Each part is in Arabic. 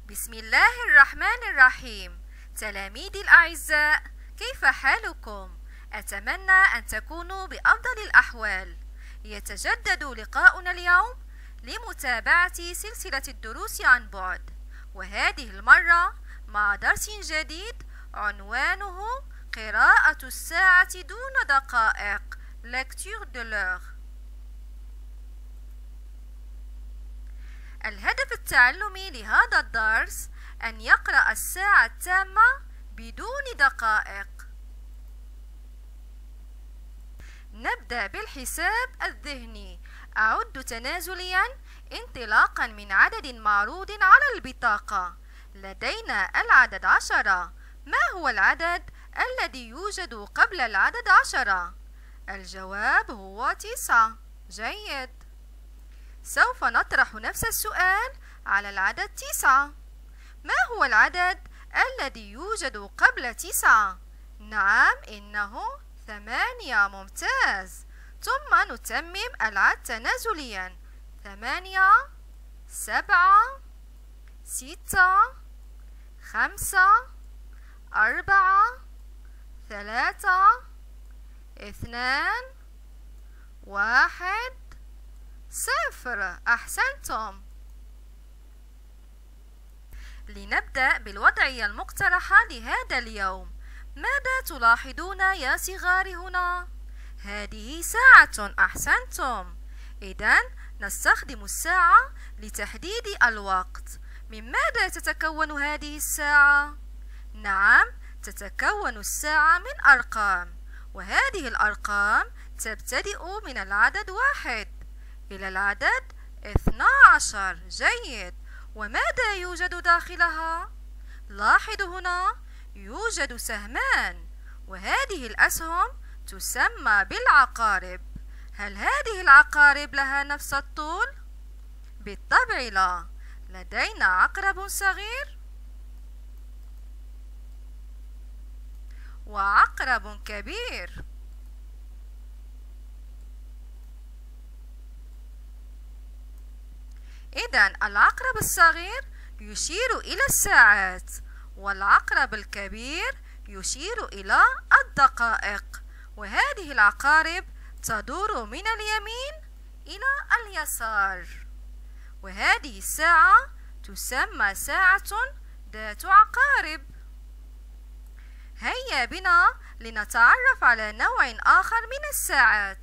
بسم الله الرحمن الرحيم. تلاميذي الأعزاء، كيف حالكم؟ أتمنى أن تكونوا بأفضل الأحوال. يتجدد لقاؤنا اليوم لمتابعة سلسلة الدروس عن بعد، وهذه المرة مع درس جديد عنوانه قراءة الساعة دون دقائق Lecture de l'heure. الهدف التعلمي لهذا الدرس أن يقرأ الساعة التامة بدون دقائق. نبدأ بالحساب الذهني. أعد تنازليا انطلاقا من عدد معروض على البطاقة. لدينا العدد 10. ما هو العدد الذي يوجد قبل العدد 10؟ الجواب هو 9. جيد. سوف نطرح نفس السؤال على العدد 9. ما هو العدد الذي يوجد قبل 9؟ نعم، إنه 8. ممتاز. ثم نتمم العد تنازليا. 8 7 6 5 4 3 2 1 0. أحسنتم. لنبدأ بالوضعية المقترحة لهذا اليوم. ماذا تلاحظون يا صغاري هنا؟ هذه ساعة. أحسنتم. إذن نستخدم الساعة لتحديد الوقت. من ماذا تتكون هذه الساعة؟ نعم، تتكون الساعة من أرقام، وهذه الأرقام تبتدئ من العدد 1 إلى العدد 12. جيد. وماذا يوجد داخلها؟ لاحظوا هنا يوجد سهمان، وهذه الأسهم تسمى بالعقارب. هل هذه العقارب لها نفس الطول؟ بالطبع لا. لدينا عقرب صغير وعقرب كبير. إذن العقرب الصغير يشير إلى الساعات، والعقرب الكبير يشير إلى الدقائق. وهذه العقارب تدور من اليمين إلى اليسار. وهذه الساعة تسمى ساعة ذات عقارب. هيا بنا لنتعرف على نوع آخر من الساعات.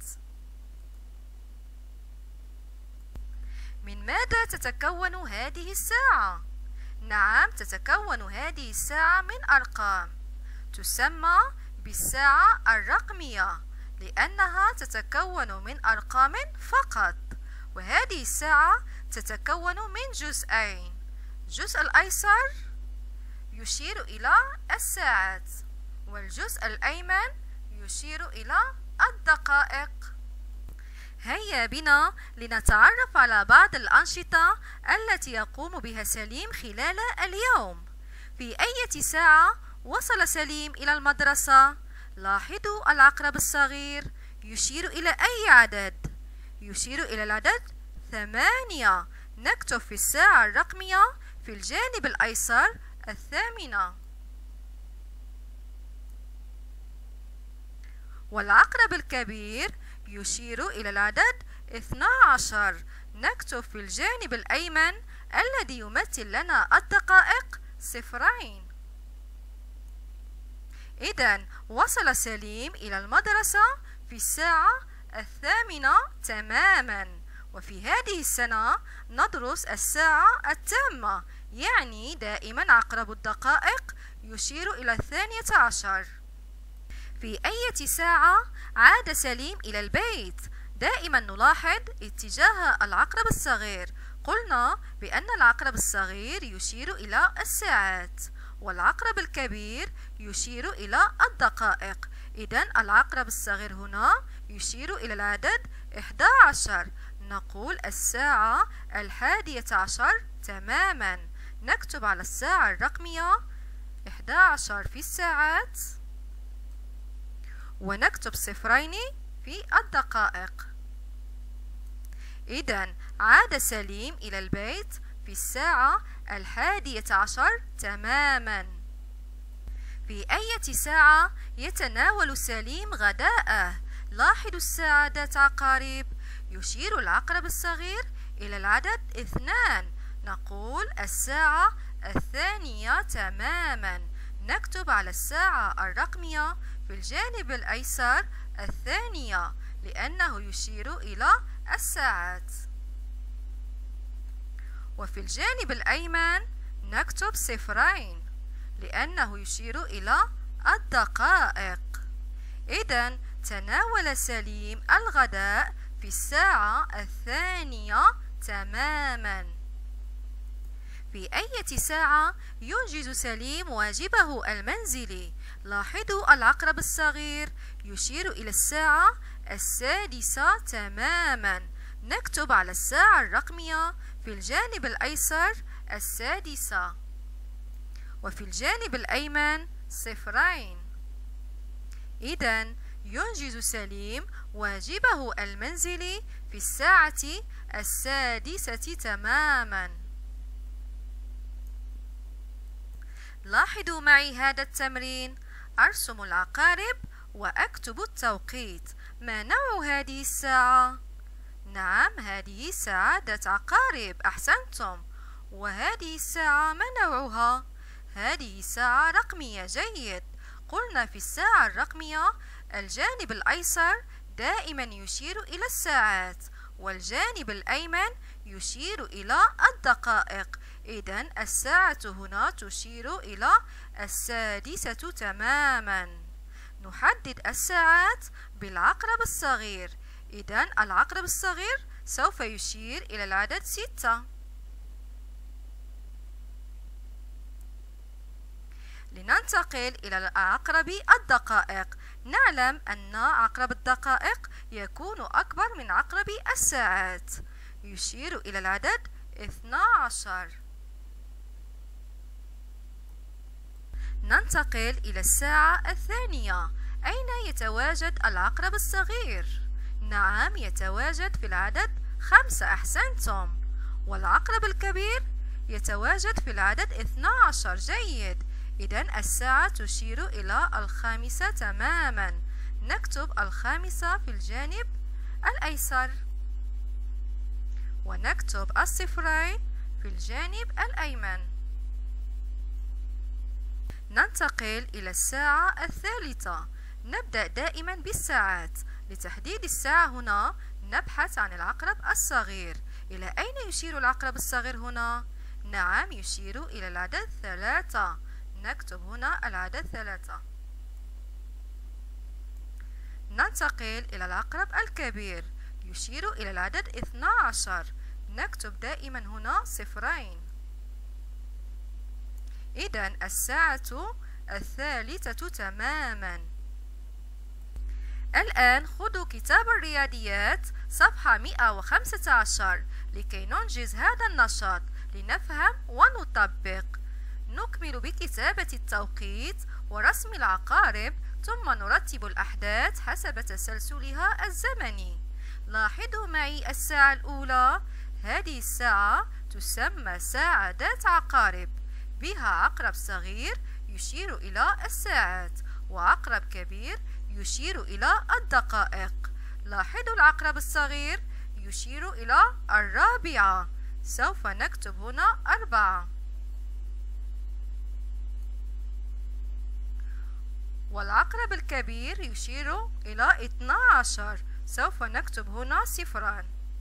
من ماذا تتكون هذه الساعة؟ نعم، تتكون هذه الساعة من أرقام. تسمى بالساعة الرقمية لأنها تتكون من أرقام فقط. وهذه الساعة تتكون من جزئين. الجزء الأيسر يشير إلى الساعات، والجزء الأيمن يشير إلى الدقائق. هيا بنا لنتعرف على بعض الأنشطة التي يقوم بها سليم خلال اليوم. في أي ساعة وصل سليم إلى المدرسة؟ لاحظوا العقرب الصغير يشير إلى أي عدد؟ يشير إلى العدد 8. نكتب في الساعة الرقمية في الجانب الأيسر 8. والعقرب الكبير يشير إلى العدد 12. نكتب في الجانب الأيمن الذي يمثل لنا الدقائق 0. إذن وصل سليم إلى المدرسة في الساعة 8 تماما. وفي هذه السنة ندرس الساعة التامة، يعني دائما عقرب الدقائق يشير إلى 12. في أي ساعة عاد سليم إلى البيت؟ دائما نلاحظ اتجاه العقرب الصغير. قلنا بأن العقرب الصغير يشير إلى الساعات، والعقرب الكبير يشير إلى الدقائق. إذن العقرب الصغير هنا يشير إلى العدد 11. نقول الساعة 11 تماما. نكتب على الساعة الرقمية 11 في الساعات، ونكتب 0 في الدقائق. إذن عاد سليم إلى البيت في الساعة 11 تماما. في أي ساعة يتناول سليم غداءه؟ لاحظوا الساعة ذات عقارب. يشير العقرب الصغير إلى العدد 2. نقول الساعة 2 تماما. نكتب على الساعة الرقمية في الجانب الأيسر 2 لأنه يشير إلى الساعات. وفي الجانب الأيمن نكتب 0 لأنه يشير إلى الدقائق. إذن تناول سليم الغداء في الساعة 2 تماما. في أي ساعة ينجز سليم واجبه المنزلي؟ لاحظوا العقرب الصغير يشير إلى الساعة 6 تماما. نكتب على الساعة الرقمية في الجانب الأيسر 6 وفي الجانب الأيمن 0. إذن ينجز سليم واجبه المنزلي في الساعة 6 تماما. لاحظوا معي هذا التمرين. أرسم العقارب وأكتب التوقيت. ما نوع هذه الساعة؟ نعم، هذه ساعة ذات عقارب. أحسنتم. وهذه الساعة ما نوعها؟ هذه ساعة رقمية. جيد. قلنا في الساعة الرقمية الجانب الأيسر دائما يشير إلى الساعات والجانب الأيمن يشير إلى الدقائق. إذن الساعة هنا تشير إلى 6 تماما. نحدد الساعات بالعقرب الصغير. إذن العقرب الصغير سوف يشير إلى العدد 6. لننتقل إلى العقرب الدقائق. نعلم أن عقرب الدقائق يكون أكبر من عقرب الساعات. يشير إلى العدد 12. ننتقل إلى الساعة 2. أين يتواجد العقرب الصغير؟ نعم، يتواجد في العدد 5. أحسنتم. والعقرب الكبير يتواجد في العدد 12. جيد. إذن الساعة تشير إلى 5 تماما. نكتب 5 في الجانب الأيسر ونكتب 0 في الجانب الأيمن. ننتقل إلى الساعة 3. نبدأ دائما بالساعات. لتحديد الساعة هنا نبحث عن العقرب الصغير. إلى أين يشير العقرب الصغير هنا؟ نعم، يشير إلى العدد 3. نكتب هنا العدد 3. ننتقل إلى العقرب الكبير. يشير إلى العدد 12. نكتب دائما هنا 0. إذن الساعة 3 تماما. الآن خذوا كتاب الرياضيات صفحة 115 لكي ننجز هذا النشاط لنفهم ونطبق. نكمل بكتابة التوقيت ورسم العقارب ثم نرتب الأحداث حسب تسلسلها الزمني. لاحظوا معي الساعة الأولى. هذه الساعة تسمى ساعة ذات عقارب. بها عقرب صغير يشير إلى الساعات وعقرب كبير يشير إلى الدقائق. لاحظوا العقرب الصغير يشير إلى 4. سوف نكتب هنا 4. والعقرب الكبير يشير إلى 12. سوف نكتب هنا 0.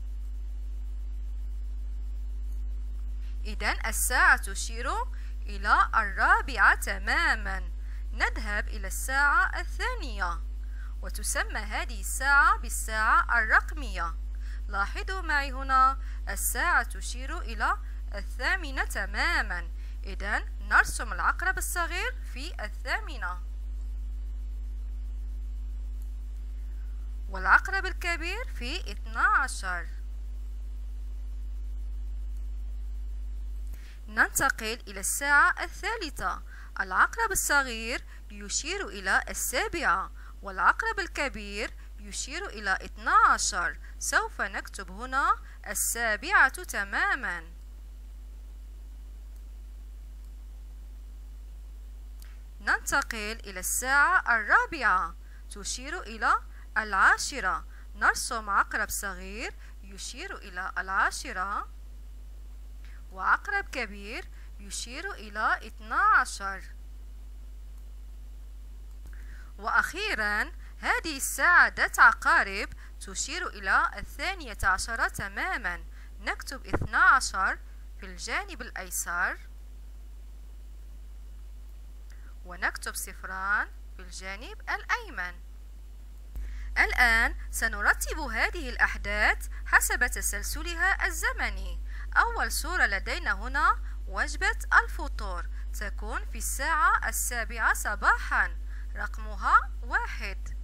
إذن الساعة تشير إلى 4 تماما. نذهب إلى الساعة 2 وتسمى هذه الساعة بالساعة الرقمية. لاحظوا معي هنا الساعة تشير إلى 8 تماما. إذن نرسم العقرب الصغير في 8 والعقرب الكبير في 12. ننتقل إلى الساعة 3. العقرب الصغير يشير إلى 7 والعقرب الكبير يشير إلى 12. سوف نكتب هنا 7 تماما. ننتقل إلى الساعة الرابعة تشير إلى 10. نرسم عقرب صغير يشير إلى 10 وعقرب كبير يشير إلى 12. وأخيرا هذه الساعة ذات عقارب تشير إلى 12 تماما. نكتب 12 في الجانب الأيسر ونكتب 0 في الجانب الأيمن. الآن سنرتب هذه الأحداث حسب تسلسلها الزمني. أول صورة لدينا هنا وجبة الفطور تكون في الساعة 7 صباحا، رقمها 1.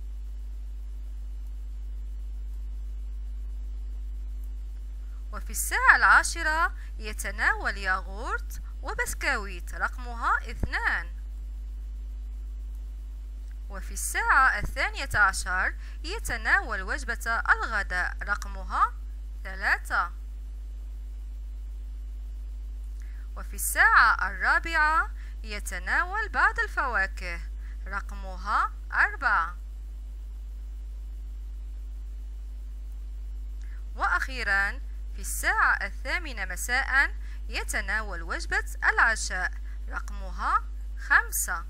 وفي الساعة 10 يتناول ياغورت وبسكويت، رقمها 2. وفي الساعة 12 يتناول وجبة الغداء، رقمها 3. وفي الساعة 4 يتناول بعض الفواكه، رقمها 4. وأخيرا في الساعة 8 مساء يتناول وجبة العشاء، رقمها 5.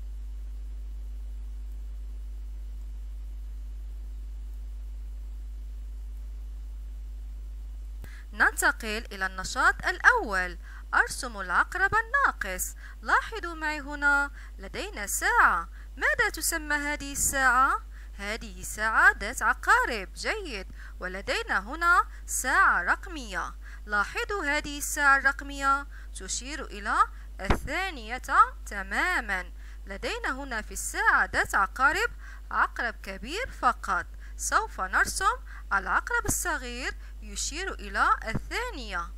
ننتقل إلى النشاط الأول. أرسم العقرب الناقص. لاحظوا معي هنا لدينا ساعة. ماذا تسمى هذه الساعة؟ هذه ساعة ذات عقارب، جيد. ولدينا هنا ساعة رقمية. لاحظوا هذه الساعة الرقمية تشير إلى 2 تماما. لدينا هنا في الساعة ذات عقارب عقرب كبير فقط. سوف نرسم العقرب الصغير يشير إلى 2.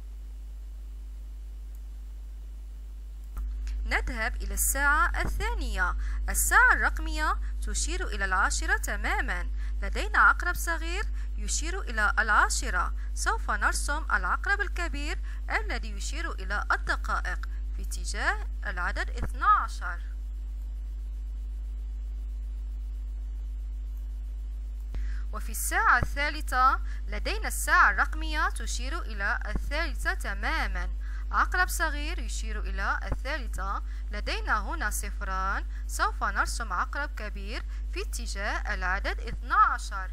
نذهب إلى الساعة 2. الساعة الرقمية تشير إلى 10 تماما. لدينا عقرب صغير يشير إلى 10. سوف نرسم العقرب الكبير الذي يشير إلى الدقائق في اتجاه العدد 12. وفي الساعة 3 لدينا الساعة الرقمية تشير إلى 3 تماما. عقرب صغير يشير إلى 3. لدينا هنا 0. سوف نرسم عقرب كبير في اتجاه العدد 12.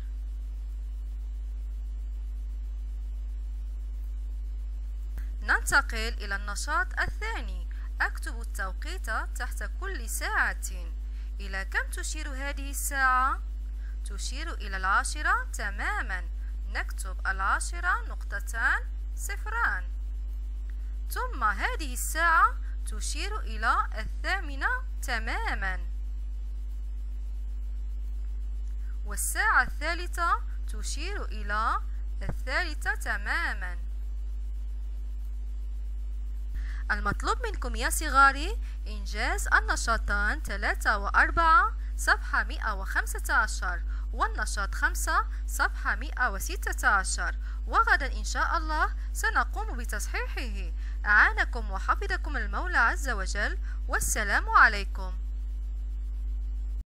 ننتقل إلى النشاط الثاني. أكتب التوقيت تحت كل ساعة. إلى كم تشير هذه الساعة؟ تشير إلى 10 تماما. نكتب 10 نقطتان 0. ثم هذه الساعة تشير إلى 8 تماما. والساعة 3 تشير إلى 3 تماما. المطلوب منكم يا صغاري إنجاز النشاطان 3 و4 صفحة 115 والنشاط 5 صفحة 116. وغدا إن شاء الله سنقوم بتصحيحه. أعانكم وحفظكم المولى عز وجل، والسلام عليكم.